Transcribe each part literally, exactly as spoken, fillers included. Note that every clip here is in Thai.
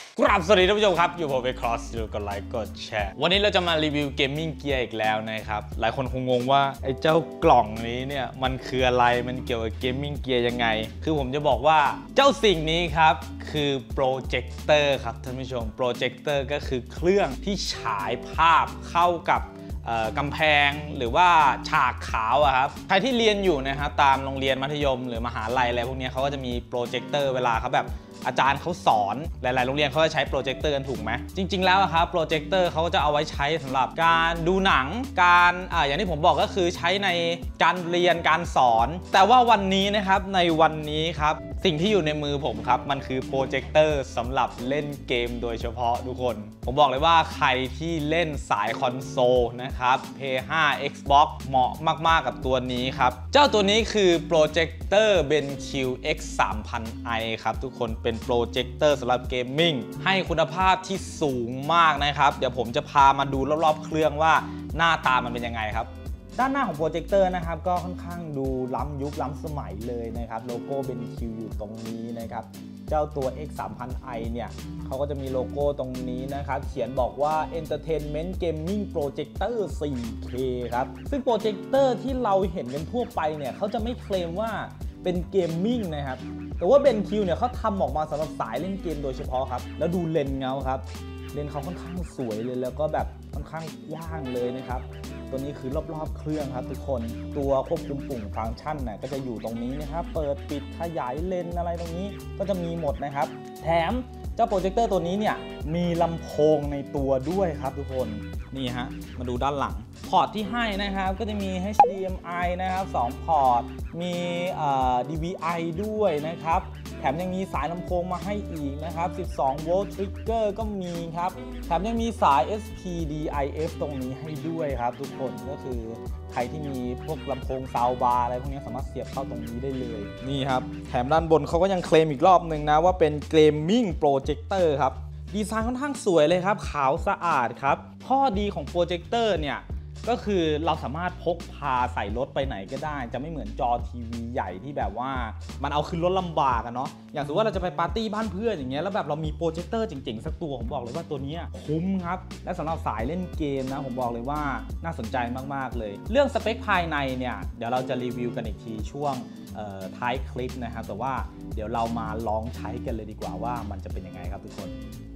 กราบสวัสดีท่านผู้ชมครับอยู่ผมเบคอสอยู่กดไลค์กดแชร์วันนี้เราจะมารีวิวเกมมิ่งเกียร์อีกแล้วนะครับหลายคนคงงงว่าไอ้เจ้ากล่องนี้เนี่ยมันคืออะไรมันเกี่ยวกับเกมมิ่งเกียร์ยังไงคือผมจะบอกว่าเจ้าสิ่งนี้ครับคือโปรเจคเตอร์ครับท่านผู้ชมโปรเจคเตอร์ก็คือเครื่องที่ฉายภาพเข้ากับกำแพงหรือว่าฉากขาวอะครับใครที่เรียนอยู่นะครับตามโรงเรียนมัธยมหรือมหาลัยอะไรพวกนี้เขาก็จะมีโปรเจคเตอร์เวลาเขาแบบอาจารย์เขาสอนหลายๆโรงเรียนเขาจะใช้โปรเจคเตอร์กันถูกไหมจริงๆแล้วครับโปรเจคเตอร์เขาจะเอาไว้ใช้สำหรับการดูหนังการอ่าอย่างที่ผมบอกก็คือใช้ในการเรียนการสอนแต่ว่าวันนี้นะครับในวันนี้ครับสิ่งที่อยู่ในมือผมครับมันคือโปรเจคเตอร์สำหรับเล่นเกมโดยเฉพาะทุกคนผมบอกเลยว่าใครที่เล่นสายคอนโซลนะครับ พี เอส ห้า Xbox เหมาะมากๆกับตัวนี้ครับเจ้าตัวนี้คือโปรเจคเตอร์ BenQ เอ็กซ์ สามพัน ไอ ครับทุกคนเป็นโปรเจคเตอร์สำหรับเกมมิ่งให้คุณภาพที่สูงมากนะครับเดี๋ยวผมจะพามาดูรอบๆเครื่องว่าหน้าตามันเป็นยังไงครับด้านหน้าของโปรเจคเตอร์นะครับก็ค่อนข้างดูล้ำยุคล้ำสมัยเลยนะครับโลโก้ BenQ อยู่ตรงนี้นะครับเจ้าตัว เอ็กซ์ สามพัน ไอ เนี่ยเขาก็จะมีโลโก้ตรงนี้นะครับเขียนบอกว่า Entertainment Gaming Projector โฟร์เค ครับซึ่งโปรเจคเตอร์ที่เราเห็นกันทั่วไปเนี่ยเขาจะไม่เคลมว่าเป็นเกมมิ่งนะครับแต่ว่า BenQ เนี่ยเขาทำออกมาสำหรับสายเล่นเกมโดยเฉพาะครับแล้วดูเลนส์เงาครับเลนส์เขาค่อนข้างสวยเลยแล้วก็แบบค่อนข้างกว้างเลยนะครับตัวนี้คือรอบๆเครื่องครับทุกคนตัวควบคุมปุ่มฟังก์ชันน่ะก็จะอยู่ตรงนี้นะครับเปิดปิดขยายเลนส์อะไรตรงนี้ก็จะมีหมดนะครับแถมเจ้าโปรเจคเตอร์ตัวนี้เนี่ยมีลำโพงในตัวด้วยครับทุกคนนี่ฮะมาดูด้านหลังพอร์ตที่ให้นะครับก็จะมี เอช ดี เอ็ม ไอ นะครับสองพอร์ตมีเอ่อ ดี วี ไอ ด้วยนะครับแถมยังมีสายลำโพงมาให้อีกนะครับสิบสองโวลต์ทริกเกอร์ก็มีครับแถมยังมีสาย เอส พี ดี ไอ เอฟ ตรงนี้ให้ด้วยครับทุกคนก็คือใครที่มีพวกลำโพงซาวบาร์อะไรพวกนี้สามารถเสียบเข้าตรงนี้ได้เลยนี่ครับแถมด้านบนเขาก็ยังเคลมอีกรอบนึงนะว่าเป็นเกมมิ่งโปรเจคเตอร์ครับดีไซน์ค่อนข้างสวยเลยครับขาวสะอาดครับข้อดีของโปรเจคเตอร์เนี่ยก็คือเราสามารถพกพาใส่รถไปไหนก็ได้จะไม่เหมือนจอทีวีใหญ่ที่แบบว่ามันเอาขึ้นรถลำบากอะเนาะอย่างสมมติว่าเราจะไปปาร์ตี้บ้านเพื่อนอย่างเงี้ยแล้วแบบเรามีโปรเจคเตอร์เจ๋งๆสักตัวผมบอกเลยว่าตัวนี้คุ้มครับและสำหรับสายเล่นเกมนะผมบอกเลยว่าน่าสนใจมากๆเลยเรื่องสเปคภายในเนี่ยเดี๋ยวเราจะรีวิวกันอีกทีช่วงท้ายคลิปนะครับแต่ว่าเดี๋ยวเรามาลองใช้กันเลยดีกว่าว่ามันจะเป็นยังไงครับทุกคน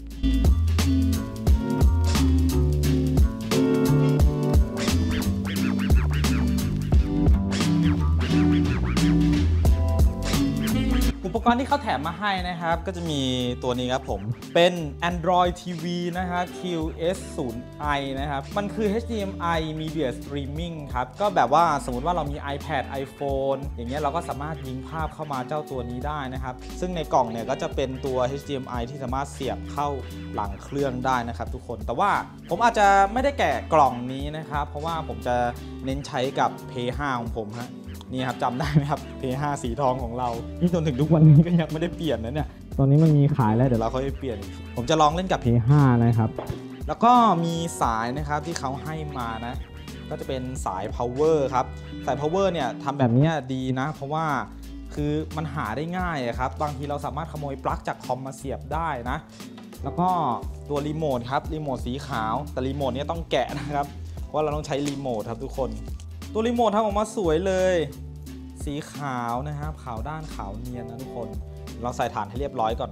อุปกรณ์ที่เขาแถมมาให้นะครับก็จะมีตัวนี้ครับผมเป็น Android ที วี นะครับ คิว เอส ศูนย์ ไอ นะครับมันคือ เอช ดี เอ็ม ไอ Media Streaming ครับก็แบบว่าสมมติว่าเรามี iPad iPhone อย่างเงี้ยเราก็สามารถยิงภาพเข้ามาเจ้าตัวนี้ได้นะครับซึ่งในกล่องเนี่ยก็จะเป็นตัว เอช ดี เอ็ม ไอ ที่สามารถเสียบเข้าหลังเครื่องได้นะครับทุกคนแต่ว่าผมอาจจะไม่ได้แกะกล่องนี้นะครับเพราะว่าผมจะเน้นใช้กับ พี เอส ห้า ของผมฮะนี่ครับจำได้ไหมครับ พี เอส ห้า สีทองของเรานี่จนถึงทุกวันนี้ก็ยังไม่ได้เปลี่ยนนะเนี่ยตอนนี้มันมีขายแล้วเดี๋ยวเราค่อยเปลี่ยนผมจะลองเล่นกับ พี เอส ห้า นะครับแล้วก็มีสายนะครับที่เขาให้มานะก็จะเป็นสาย power ครับสาย power เนี่ยทำแบบนี้ดีนะเพราะว่าคือมันหาได้ง่ายครับบางทีเราสามารถขโมยปลั๊กจากคอมมาเสียบได้นะแล้วก็ตัวรีโมทครับรีโมทสีขาวแต่รีโมทนี้ต้องแกะนะครับเพราะเราต้องใช้รีโมทครับทุกคนตัวรีโมททำออกมาสวยเลยสีขาวนะครับขาวด้านขาวเนียนนะทุกคนเราใส่ฐานให้เรียบร้อยก่อน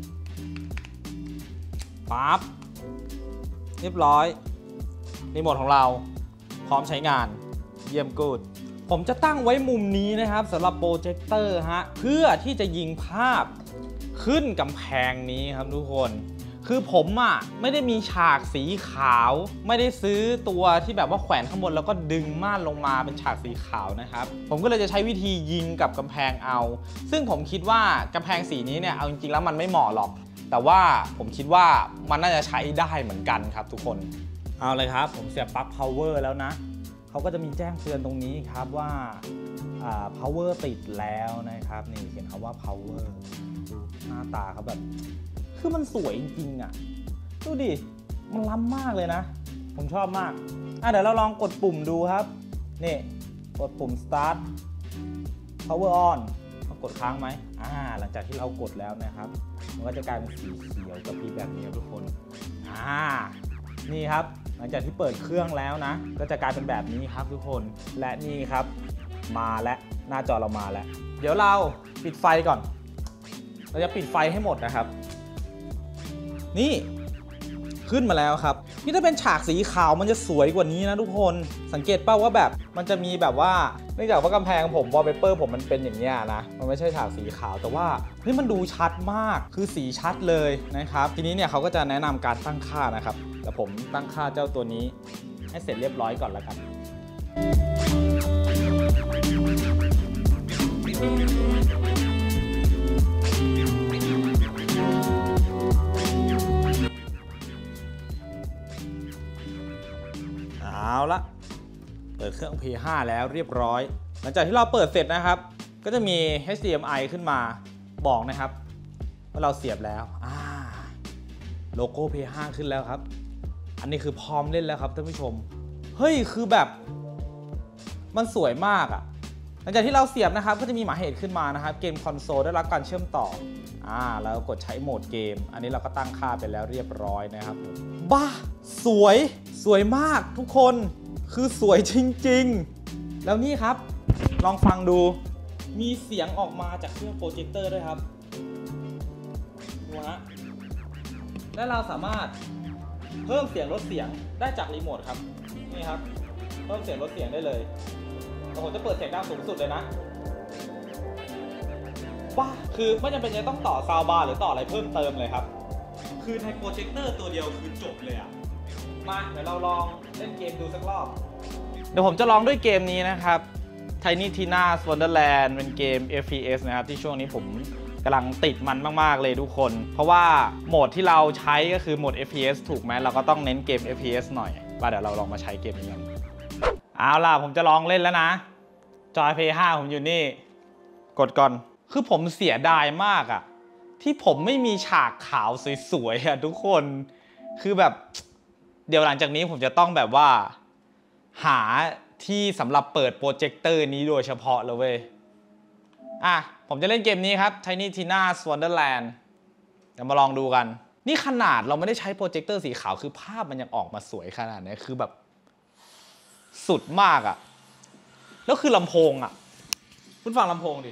ปั๊บเรียบร้อยรีโมทของเราพร้อมใช้งานเยี่ยมกูดผมจะตั้งไว้มุมนี้นะครับสำหรับโปรเจคเตอร์ฮะเพื่อที่จะยิงภาพขึ้นกำแพงนี้ครับทุกคนคือผมอ่ะไม่ได้มีฉากสีขาวไม่ได้ซื้อตัวที่แบบว่าแขวนข้างบนแล้วก็ดึงม่านลงมาเป็นฉากสีขาวนะครับผมก็เลยจะใช้วิธียิงกับกำแพงเอาซึ่งผมคิดว่ากำแพงสีนี้เนี่ยเอาจริงๆแล้วมันไม่เหมาะหรอกแต่ว่าผมคิดว่ามันน่าจะใช้ได้เหมือนกันครับทุกคนเอาเลยครับผมเสียบปลั๊ก power แล้วนะเขาก็จะมีแจ้งเตือนตรงนี้ครับว่า power ติดแล้วนะครับนี่เขียนคำว่า power ดูหน้าตาเขาแบบคือมันสวยจริงๆอ่ะดูดิมันล้ำมากเลยนะผมชอบมากอ่ะเดี๋ยวเราลองกดปุ่มดูครับนี่กดปุ่ม start power on กดค้างไหมอ่าหลังจากที่เรากดแล้วนะครับมันก็จะกลายเป็นสีเขียวกับพี่แบบนี้ครับทุกคนอ่านี่ครับหลังจากที่เปิดเครื่องแล้วนะก็จะกลายเป็นแบบนี้ครับทุกคนและนี่ครับมาแล้วหน้าจอเรามาแล้วเดี๋ยวเราปิดไฟก่อนเราจะปิดไฟให้หมดนะครับนี่ขึ้นมาแล้วครับนี่ถ้าเป็นฉากสีขาวมันจะสวยกว่านี้นะทุกคนสังเกตเป้าว่าแบบมันจะมีแบบว่าเนื่องจากว่ากำแพงผมวอลเปเปอร์ผมมันเป็นอย่างนี้นะมันไม่ใช่ฉากสีขาวแต่ว่านี่มันดูชัดมากคือสีชัดเลยนะครับทีนี้เนี่ยเขาก็จะแนะนำการตั้งค่านะครับแต่ผมตั้งค่าเจ้าตัวนี้ให้เสร็จเรียบร้อยก่อนแล้วกันเอาละเปิดเครื่อง พี ห้า แล้วเรียบร้อยหลังจากที่เราเปิดเสร็จนะครับก็จะมี เอช ดี เอ็ม ไอ ขึ้นมาบอกนะครับว่าเราเสียบแล้วโลโก้ พี ห้า ขึ้นแล้วครับอันนี้คือพร้อมเล่นแล้วครับท่านผู้ชมเฮ้ยคือแบบมันสวยมากอ่ะหลังจากที่เราเสียบนะครับก็จะมีหมายเหตุขึ้นมานะครับเกมคอนโซลได้รับการเชื่อมต่ออ่าแล้วกดใช้โหมดเกมอันนี้เราก็ตั้งค่าไปแล้วเรียบร้อยนะครับบ้าสวยสวยมากทุกคนคือสวยจริงๆแล้วนี่ครับลองฟังดูมีเสียงออกมาจากเครื่องโปรเจคเตอร์ด้วยครับดูฮะและเราสามารถเพิ่มเสียงลดเสียงได้จากรีโมทครับนี่ครับเพิ่มเสียงลดเสียงได้เลยผมจะเปิดเสียงดังสูงสุดเลยนะว้าคือไม่จำเป็นจะต้องต่อซาวด์บาร์หรือต่ออะไรเพิ่มเติมเลยครับคือในโปรเจคเตอร์ตัวเดียวคือจบเลยอ่ะมาเดี๋ยวเราลองเล่นเกมดูสักรอบเดี๋ยวผมจะลองด้วยเกมนี้นะครับ Tiny Tina's Wonderland เป็นเกม เอฟ พี เอส นะครับที่ช่วงนี้ผมกำลังติดมันมากๆเลยทุกคนเพราะว่าโหมดที่เราใช้ก็คือโหมด เอฟ พี เอส ถูกไหมเราก็ต้องเน้นเกม เอฟ พี เอส หน่อยว่าเดี๋ยวเราลองมาใช้เกมนี้กันเอาล่ะผมจะลองเล่นแล้วนะจอย พี ห้า ผมอยู่นี่กดก่อนคือผมเสียดายมากอะที่ผมไม่มีฉากขาวสวยๆอะทุกคนคือแบบเดี๋ยวหลังจากนี้ผมจะต้องแบบว่าหาที่สำหรับเปิดโปรเจคเตอร์นี้โดยเฉพาะเลยเว้ยอ่ะผมจะเล่นเกมนี้ครับ Tiny Tina's Wonderland เดี๋ยวมาลองดูกันนี่ขนาดเราไม่ได้ใช้โปรเจคเตอร์สีขาวคือภาพมันยังออกมาสวยขนาดนี้คือแบบสุดมากอะแล้วคือลำโพงอะคุณฟังลำโพงดิ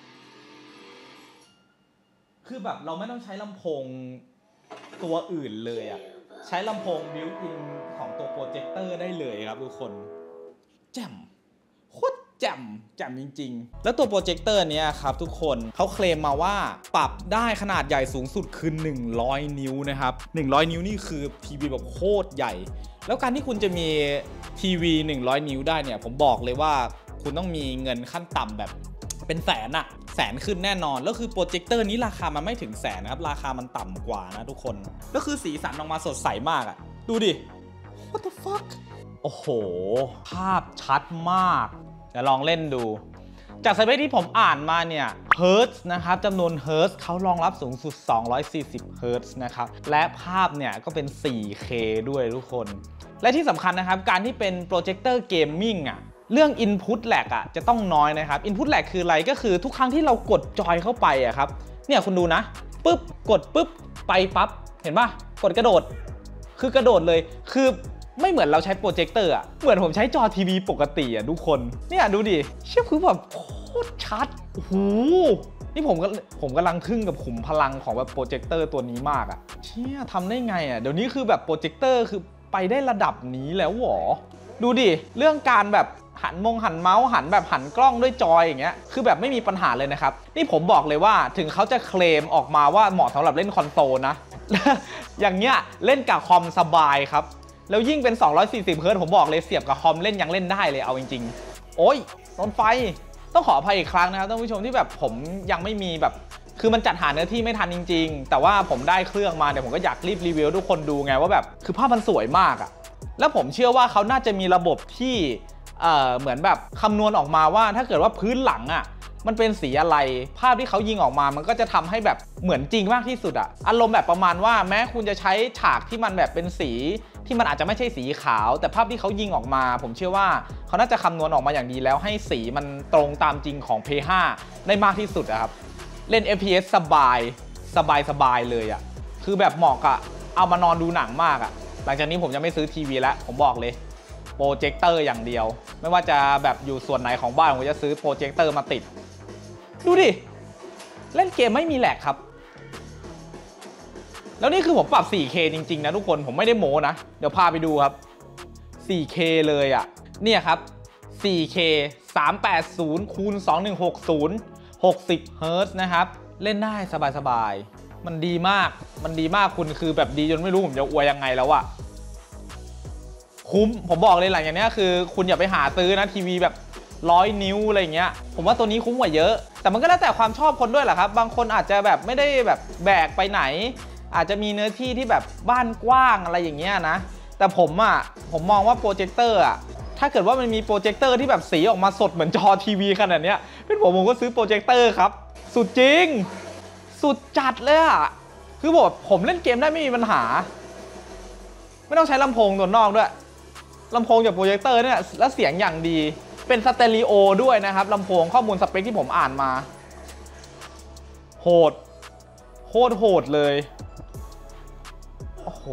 คือแบบเราไม่ต้องใช้ลำโพงตัวอื่นเลยอะใช้ลำโพงบิวต์อินของตัวโปรเจคเตอร์ได้เลยครับทุกคนแจ่มโคตรแจ่มแจ่มจริงๆแล้วตัวโปรเจคเตอร์เนี้ยครับทุกคนเขาเคลมมาว่าปรับได้ขนาดใหญ่สูงสุดคือหนึ่งร้อยนิ้วนะครับหนึ่งร้อยนิ้วนี่คือทีวีแบบโคตรใหญ่แล้วการที่คุณจะมีทีวีหนึ่งร้อยนิ้วได้เนี่ยผมบอกเลยว่าคุณต้องมีเงินขั้นต่ำแบบเป็นแสนอะแสนขึ้นแน่นอนแล้วคือโปรเจคเตอร์นี้ราคามันไม่ถึงแสนนะครับราคามันต่ำกว่านะทุกคนแล้วคือสีสันออกมาสดใสมากอะดูดิ what the fuck โอ้โหภาพชัดมากจะลองเล่นดูจากสเปคที่ผมอ่านมาเนี่ยเฮิร์ตซ์นะครับจำนวนเฮิร์ตซ์เขารองรับสูงสุดสองร้อยสี่สิบเฮิร์ตซ์นะครับและภาพเนี่ยก็เป็น โฟร์เค ด้วยทุกคนและที่สำคัญนะครับการที่เป็นโปรเจคเตอร์เกมมิ่งอ่ะเรื่อง Input Lag อ่ะจะต้องน้อยนะครับ Input Lag คืออะไรก็คือทุกครั้งที่เรากดจอยเข้าไปอ่ะครับเนี่ยคุณดูนะปึ๊บกดปึ๊บไปปั๊บเห็นป่ะกดกระโดดคือกระโดดเลยคือไม่เหมือนเราใช้โปรเจคเตอร์อ่ะเหมือนผมใช้จอทีวีปกติอ่ะทุกคนเนี่ยดูดิเชื่อคือแบบโคตรชัดโอ้โหนี่ผมก็ผมกำลังทึ่งกับขุมพลังของแบบโปรเจคเตอร์ตัวนี้มากอ่ะเชี่ยทำได้ไงอ่ะเดี๋ยวนี้คือแบบโปรเจคเตอร์คือไปได้ระดับนี้แล้วหรอดูดิเรื่องการแบบหันมงหันเมาส์หันแบบหันกล้องด้วยจอยอย่างเงี้ยคือแบบไม่มีปัญหาเลยนะครับนี่ผมบอกเลยว่าถึงเขาจะเคลมออกมาว่าเหมาะสำหรับเล่นคอนโซลนะ อย่างเงี้ยเล่นกับคอมสบายครับแล้วยิ่งเป็นสองร้อยสี่สิบเฮิร์ตซ์ผมบอกเลยเสียบกับคอมเล่นยังเล่นได้เลยเอาจริงๆโอ้ยโดนไฟต้องขออภัยอีกครั้งนะครับท่านผู้ชมที่แบบผมยังไม่มีแบบคือมันจัดหาเนื้อที่ไม่ทันจริงๆแต่ว่าผมได้เครื่องมาเดี๋ยวผมก็อยากรีบรีวิวทุกคนดูไงว่าแบบคือภาพมันสวยมากอะแล้วผมเชื่อว่าเขาน่าจะมีระบบที่เอ่อเหมือนแบบคำนวณออกมาว่าถ้าเกิดว่าพื้นหลังอะมันเป็นสีอะไรภาพที่เขายิงออกมามันก็จะทำให้แบบเหมือนจริงมากที่สุดอะอารมณ์แบบประมาณว่าแม้คุณจะใช้ฉากที่มันแบบเป็นสีที่มันอาจจะไม่ใช่สีขาวแต่ภาพที่เขายิงออกมาผมเชื่อว่าเขาน่าจะคำนวณออกมาอย่างดีแล้วให้สีมันตรงตามจริงของ พี ห้า ได้มากที่สุดอะครับเล่น เอฟ พี เอส สบายสบายๆเลยอะคือแบบเหมาะกับเอามานอนดูหนังมากอะหลังจากนี้ผมจะไม่ซื้อทีวีแล้วผมบอกเลยโปรเจคเตอร์อย่างเดียวไม่ว่าจะแบบอยู่ส่วนไหนของบ้านผมจะซื้อโปรเจคเตอร์มาติดดูดิเล่นเกมไม่มีแหลกครับแล้วนี่คือผมปรับ โฟร์เค จริงๆนะทุกคนผมไม่ได้โม้นะเดี๋ยวพาไปดูครับ โฟร์เค เลยอะเนี่ยครับ โฟร์เค สามแปดศูนย์คูณสองพันหนึ่งร้อยหกสิบ หกสิบเฮิร์ตซ์นะครับเล่นได้สบายๆมันดีมากมันดีมากคุณคือแบบดีจนไม่รู้ผมจะอวยยังไงแล้วอะคุ้มผมบอกเลยหลังอย่างนี้คือคุณอย่าไปหาซื้อนะทีวีแบบร้อยนิ้วอะไรเงี้ยผมว่าตัวนี้คุ้มกว่าเยอะแต่มันก็แล้วแต่ความชอบคนด้วยแหละครับบางคนอาจจะแบบไม่ได้แบบแบกไปไหนอาจจะมีเนื้อที่ที่แบบบ้านกว้างอะไรอย่างเงี้ยนะแต่ผมอ่ะผมมองว่าโปรเจคเตอร์อ่ะถ้าเกิดว่ามันมีโปรเจคเตอร์ที่แบบสีออกมาสดเหมือนจอทีวีขนาดเนี้ยเป็นผมผมก็ซื้อโปรเจคเตอร์ครับสุดจริงสุดจัดเลยอ่ะคือบอกผมเล่นเกมได้ไม่มีปัญหาไม่ต้องใช้ลำโพงตัวนอกด้วยลำโพงจากโปรเจคเตอร์เนี่ยแล้วเสียงอย่างดีเป็นสเตอริโอด้วยนะครับลำโพงข้อมูลสเปคที่ผมอ่านมาโหดโคตรโหดเลยโอ้โห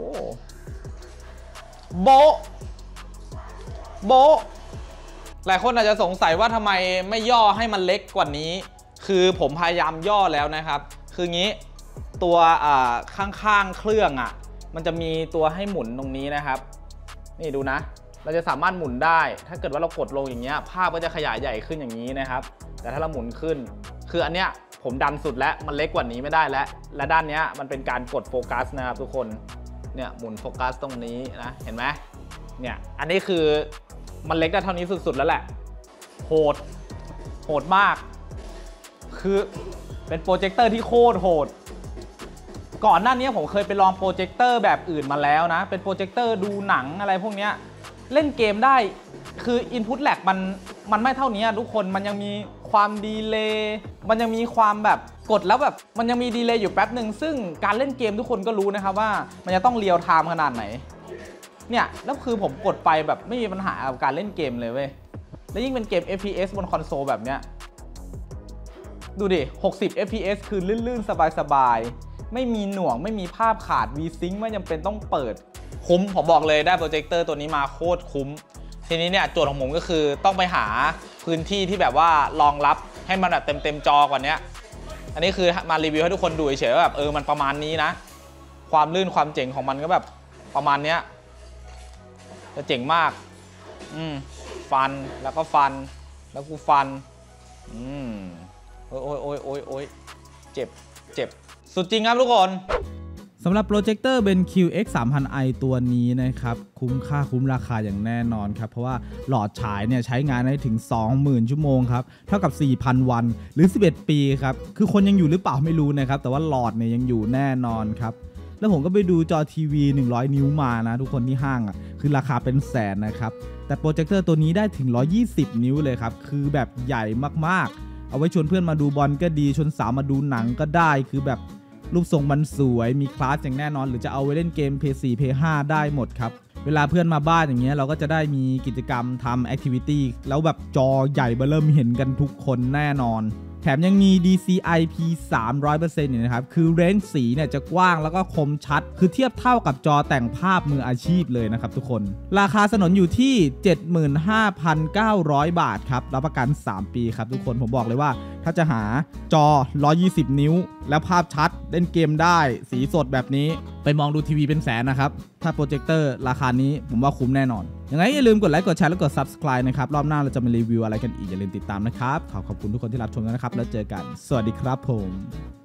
โบโบหลายคนอาจจะสงสัยว่าทำไมไม่ย่อให้มันเล็กกว่านี้คือผมพยายามย่อแล้วนะครับคืองี้ตัวข้างๆเครื่องอ่ะมันจะมีตัวให้หมุนตรงนี้นะครับนี่ดูนะเราจะสามารถหมุนได้ถ้าเกิดว่าเรากดลงอย่างเงี้ยภาพก็จะขยายใหญ่ขึ้นอย่างนี้นะครับแต่ถ้าเราหมุนขึ้นคืออันเนี้ยผมดันสุดแล้วมันเล็กกว่านี้ไม่ได้แล้วและด้านนี้มันเป็นการกดโฟกัสนะครับทุกคนเนี่ยหมุนโฟกัสตรงนี้นะเห็นไหมเนี่ยอันนี้คือมันเล็กได้เท่านี้สุดๆแล้วแหละโหดโหดมากคือเป็นโปรเจคเตอร์ที่โคตรโหดก่อนหน้านี้ผมเคยไปลองโปรเจคเตอร์แบบอื่นมาแล้วนะเป็นโปรเจคเตอร์ดูหนังอะไรพวกนี้เล่นเกมได้คือ Input Lag มันมันไม่เท่านี้ทุกคนมันยังมีความดีเลย์มันยังมีความแบบกดแล้วแบบมันยังมีดีเลย์อยู่แป๊บหนึ่งซึ่งการเล่นเกมทุกคนก็รู้นะครับว่ามันจะต้องเรียลไทม์ขนาดไหนเนี่ยแล้วคือผมกดไปแบบไม่มีปัญหากับการเล่นเกมเลยเว้ยแล้วยิ่งเป็นเกม เอฟ พี เอส บนคอนโซลแบบเนี้ยดูดิหกสิบ เอฟ พี เอส คือลื่นๆสบายๆไม่มีหน่วงไม่มีภาพขาด V-Sync ไม่จำเป็นต้องเปิดคุ้มผมบอกเลยได้โปรเจคเตอร์ตัวนี้มาโคตรคุ้มทีนี้เนี่ยโจทย์ของผมก็คือต้องไปหาพื้นที่ที่แบบว่ารองรับให้มันแบบเต็มเต็มจอกว่านี้อันนี้คือมารีวิวให้ทุกคนดูเฉยๆว่าแบบเออมันประมาณนี้นะความลื่นความเจ๋งของมันก็แบบประมาณเนี้ยจะเจ๋งมากอืมฟันแล้วก็ฟันแล้วกูฟันอืมโอ้ยโอ้ยโอ้ยโอ้ยโอ้ยเจ็บเจ็บสุดจริงครับทุกคนสำหรับโปรเจคเตอร์เป็น คิว เอ็กซ์ สามพัน ไอ ตัวนี้นะครับคุ้มค่าคุ้มราคาอย่างแน่นอนครับเพราะว่าหลอดฉายเนี่ยใช้งานได้ถึง สองหมื่น ชั่วโมงครับเท่ากับ สี่พัน วันหรือสิบเอ็ดปีครับคือคนยังอยู่หรือเปล่าไม่รู้นะครับแต่ว่าหลอดเนี่ยยังอยู่แน่นอนครับแล้วผมก็ไปดูจอทีวีหนึ่งร้อยนิ้วมานะทุกคนที่ห้างอ่ะคือราคาเป็นแสนนะครับแต่โปรเจคเตอร์ตัวนี้ได้ถึงหนึ่งร้อยยี่สิบนิ้วเลยครับคือแบบใหญ่มากๆเอาไว้ชวนเพื่อนมาดูบอลก็ดีชวนสาวมาดูหนังก็ได้คือแบบรูปทรงมันสวยมีคลาสอย่างแน่นอนหรือจะเอาไว้เล่นเกม พี เอส โฟร์ พี เอส ไฟว์ ได้หมดครับเวลาเพื่อนมาบ้านอย่างเงี้ยเราก็จะได้มีกิจกรรมทำแอคทิวิตี้แล้วแบบจอใหญ่เบ้อเริ่มเห็นกันทุกคนแน่นอนแถมยังมี ดี ซี ไอ พี สามร้อยเปอร์เซ็นต์ เนี่ยนะครับคือเรนจ์สีเนี่ยจะกว้างแล้วก็คมชัดคือเทียบเท่ากับจอแต่งภาพมืออาชีพเลยนะครับทุกคนราคาสนนอยู่ที่ เจ็ดหมื่นห้าพันเก้าร้อย บาทครับรับประกันสามปีครับทุกคนผมบอกเลยว่าถ้าจะหาจอหนึ่งร้อยยี่สิบนิ้วแล้วภาพชัดเล่นเกมได้สีสดแบบนี้ไปมองดูทีวีเป็นแสนนะครับถ้าโปรเจคเตอร์ราคานี้ผมว่าคุ้มแน่นอนยังไงอย่าลืมกดไลค์กดแชร์และกด ซับสไครบ์ นะครับรอบหน้าเราจะมารีวิวอะไรกันอีกอย่าลืมติดตามนะครับขอขอบคุณทุกคนที่รับชมนะครับแล้วเจอกันสวัสดีครับผม